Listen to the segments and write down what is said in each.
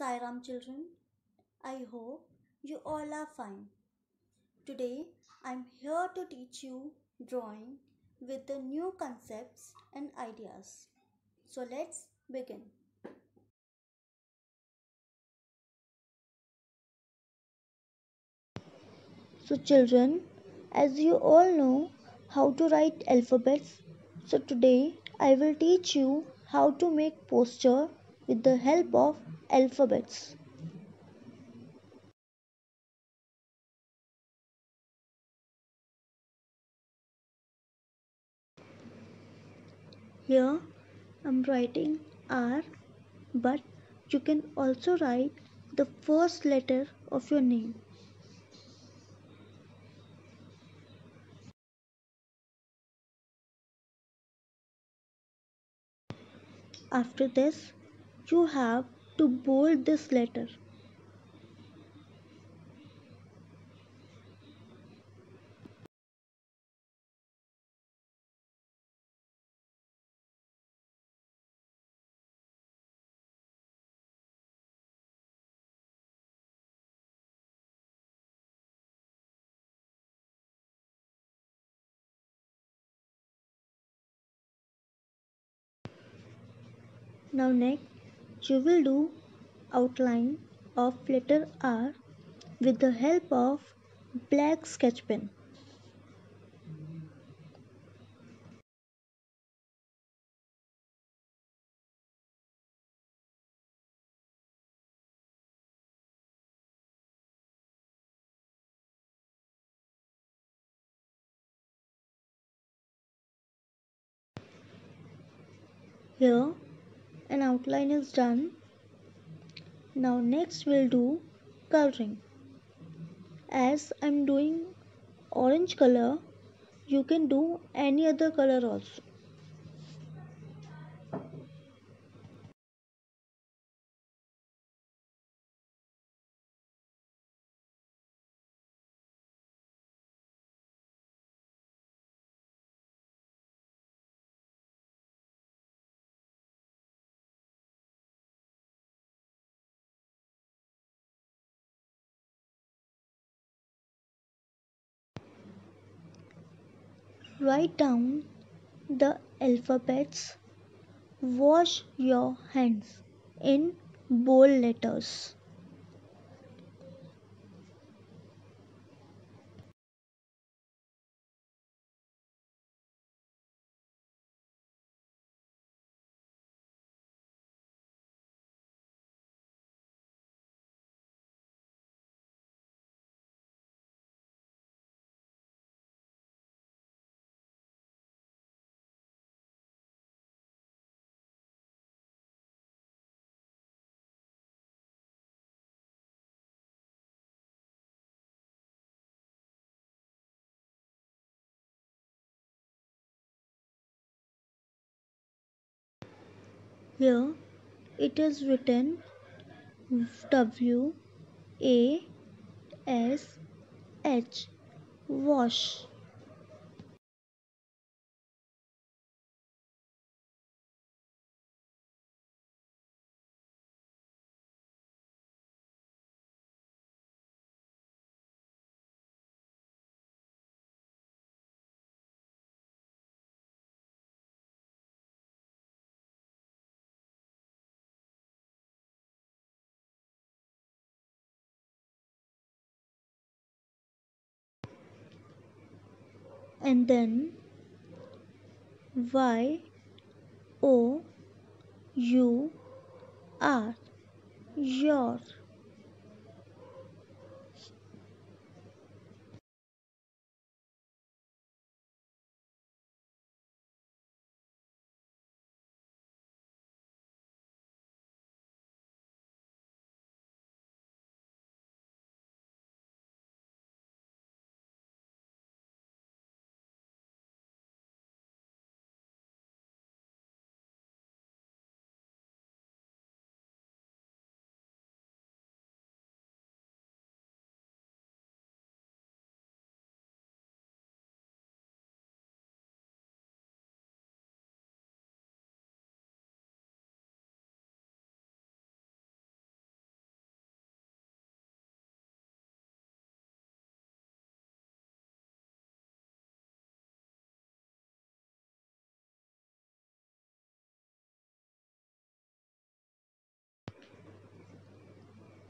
Sairam children, I hope you all are fine. Today I'm here to teach you drawing with the new concepts and ideas. So let's begin. So, children, as you all know how to write alphabets, so today I will teach you how to make posture with the help of alphabets. Here I'm writing R, but you can also write the first letter of your name. After this, you have to bold this letter. Now next, you will do outline of letter R with the help of black sketch pen. Here an outline is done. Now next we'll do coloring. As I'm doing orange color, you can do any other color also. Write down the alphabets. Wash your hands in bold letters. Here it is written WASH, wash. And then YOUR, your.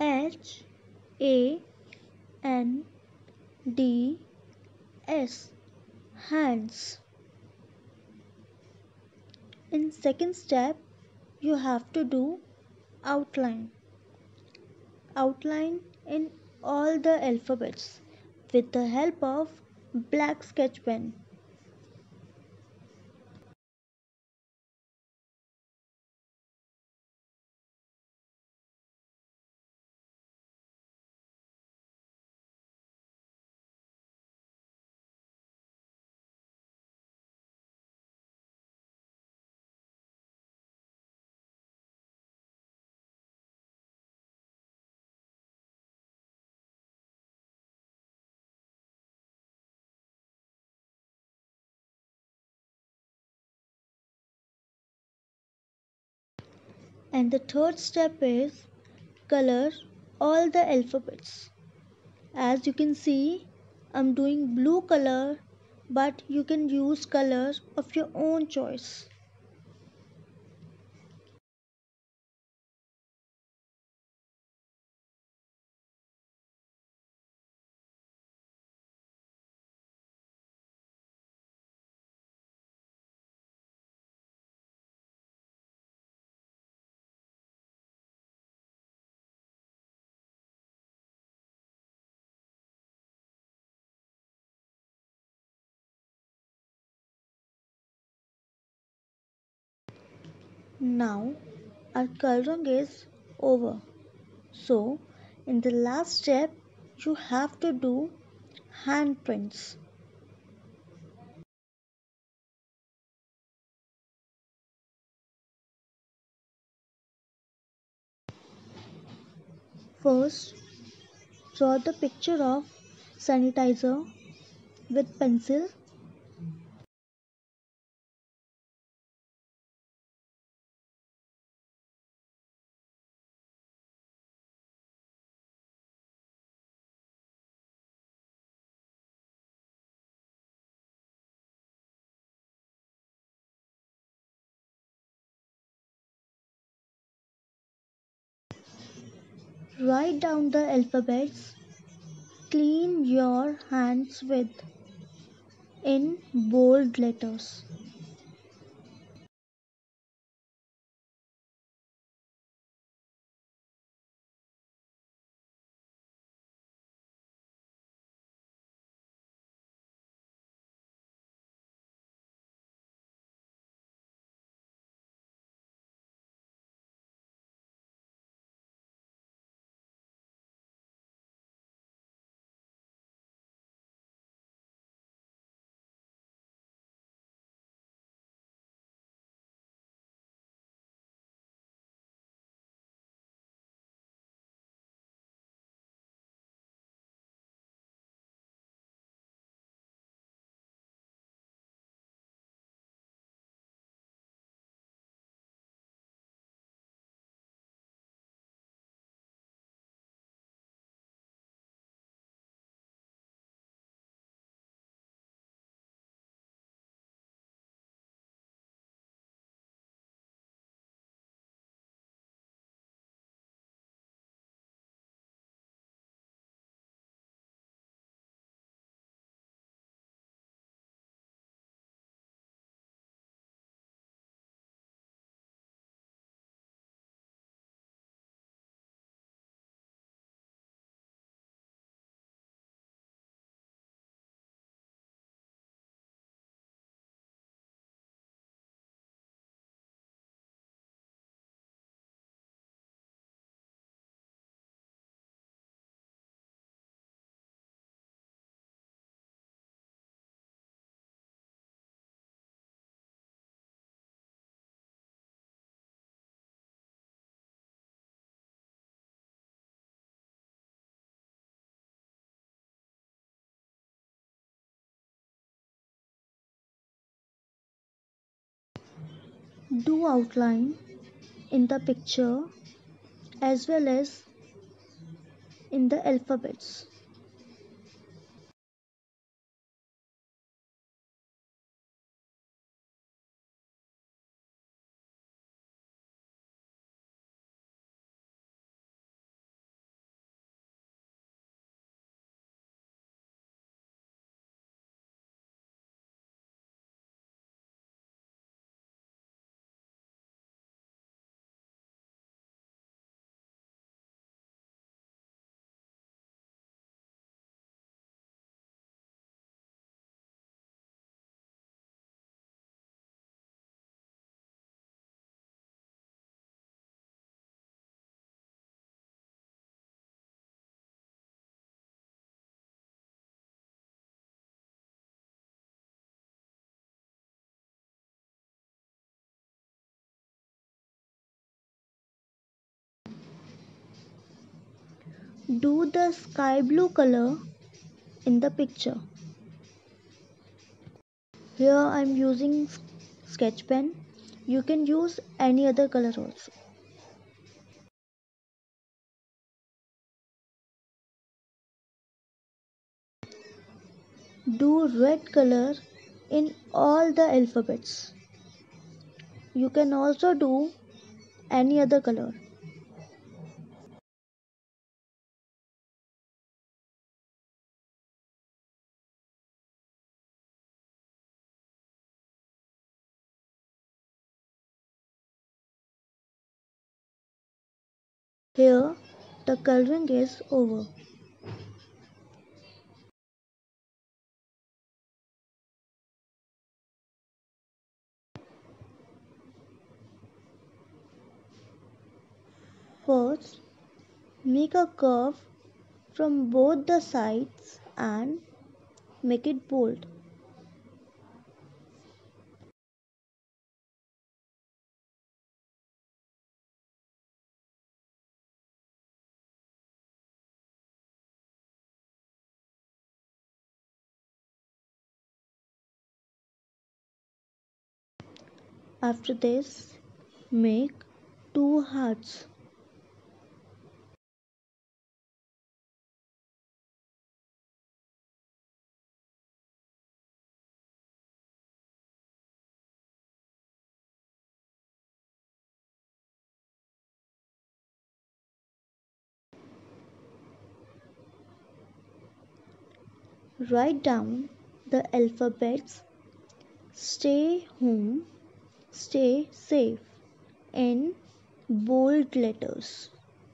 H A N D S, hands. In second step, you have to do outline. Outline in all the alphabets with the help of black sketch pen. And the third step is color all the alphabets. As you can see, I'm doing blue color, but you can use color of your own choice. Now our coloring is over. So in the last step you have to do handprints. First, draw the picture of sanitizer with pencil. Write down the alphabets. Clean your hands with in bold letters. Do outline in the picture as well as in the alphabets. Do the sky blue color in the picture. Here I am using sketch pen. You can use any other color also. Do red color in all the alphabets. You can also do any other color. Here the coloring is over. First, make a curve from both the sides and make it bold. After this, make two hearts. Write down the alphabets. Stay home, stay safe in bold letters.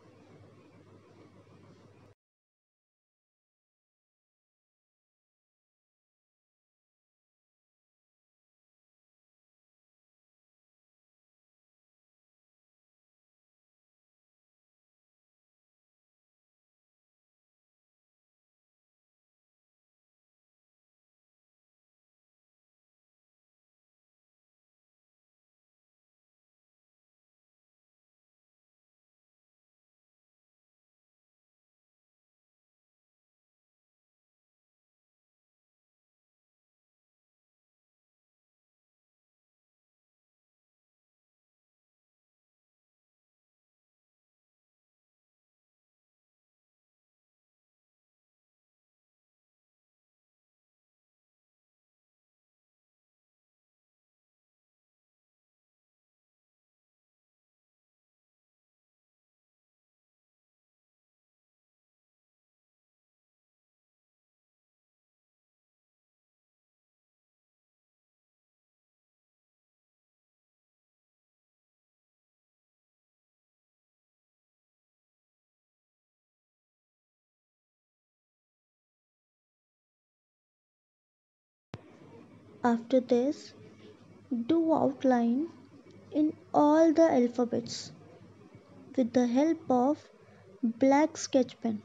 After this, do outline in all the alphabets with the help of black sketch pen.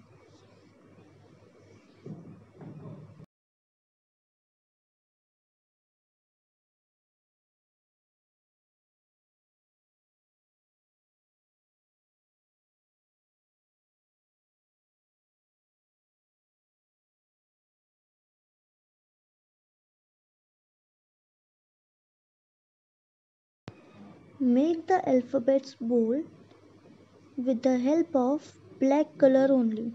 Make the alphabets bold with the help of black color only.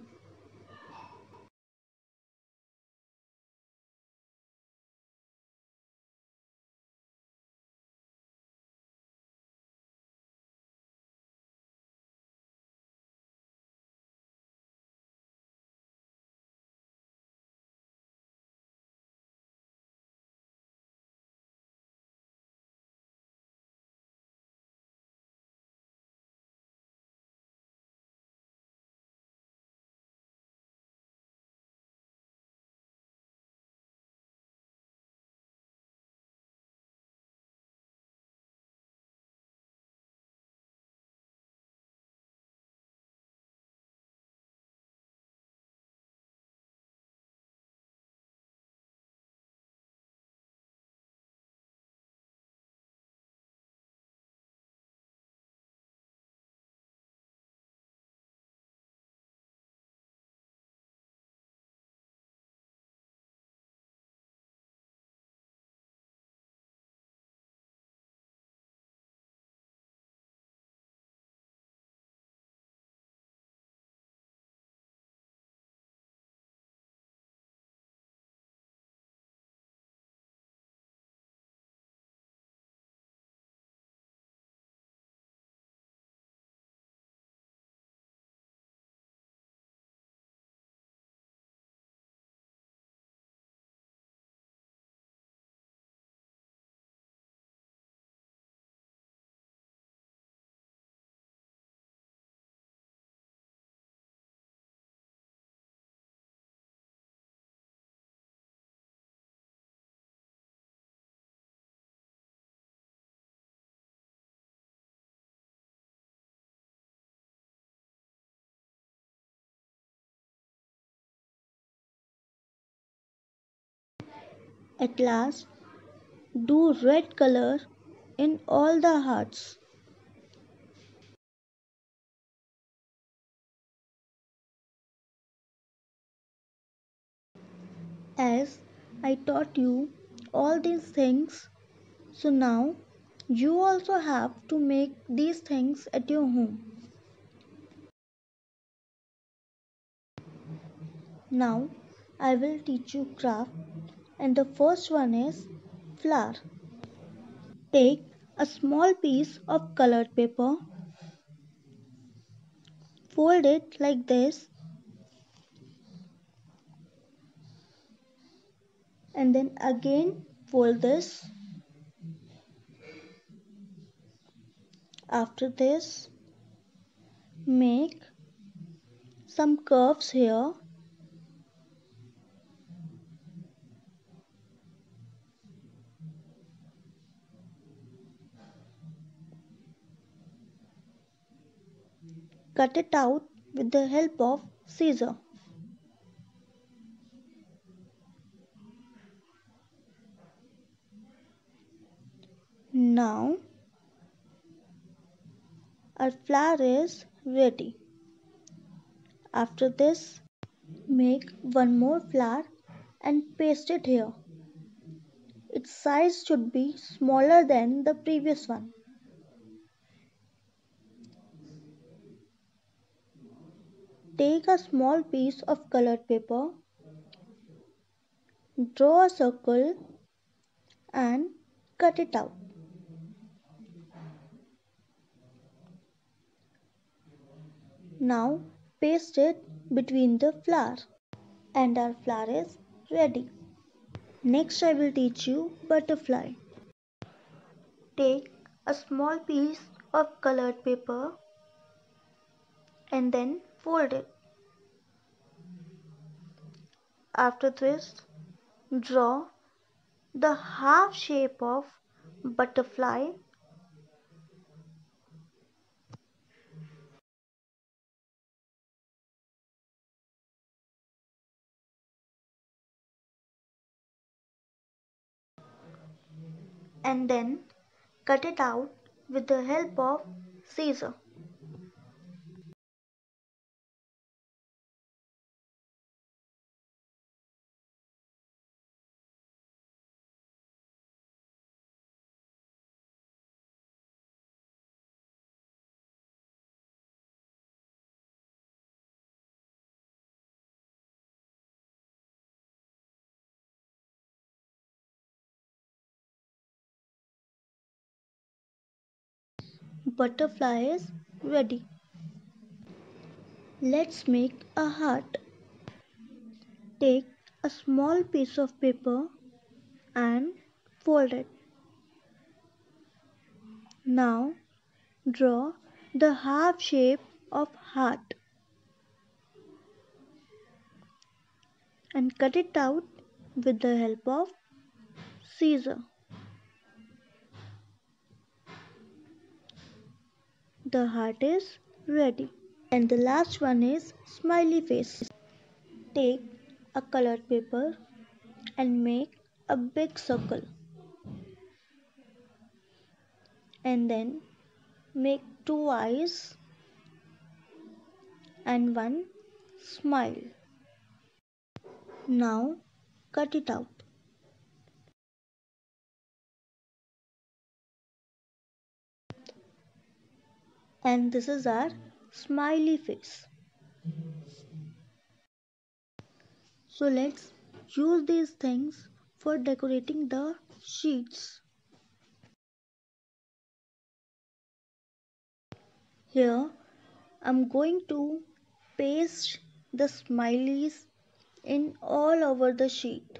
At last, do red color in all the hearts. As I taught you all these things, so now you also have to make these things at your home. Now I will teach you craft, and the first one is flower. Take a small piece of colored paper, fold it like this, and then again fold this. After this, make some curves here, cut it out with the help of scissor. Now our flower is ready. After this, make one more flower and paste it here. Its size should be smaller than the previous one. Take a small piece of colored paper, draw a circle and cut it out. Now paste it between the flower and our flower is ready. Next I will teach you butterfly. Take a small piece of colored paper and then fold it. After this, draw the half shape of butterfly and then cut it out with the help of scissor. Butterfly is ready. Let's make a heart. Take a small piece of paper and fold it. Now draw the half shape of heart and cut it out with the help of scissor. The heart is ready. And the last one is smiley face. Take a colored paper and make a big circle and then make two eyes and one smile. Now cut it out. And this is our smiley face. So let's use these things for decorating the sheets. Here I'm going to paste the smileys in all over the sheet.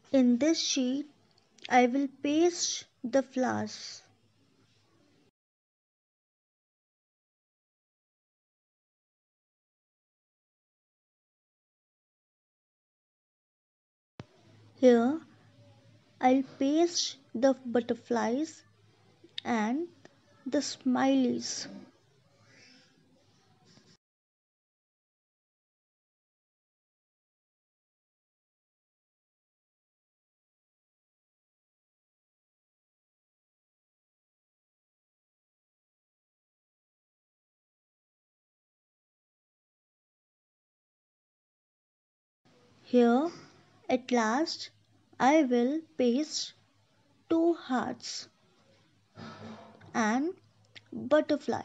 In this sheet, I will paste the flowers. Here, I'll paste the butterflies and the smileys. Here, at last, I will paste two hearts and butterfly.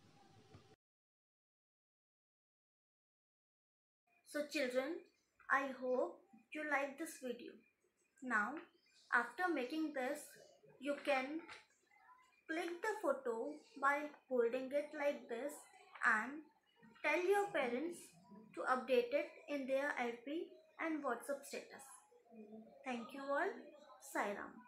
So children, I hope you like this video. Now, after making this, you can click the photo by holding it like this and tell your parents to update it in their FB and WhatsApp status. Thank you all. Sairam.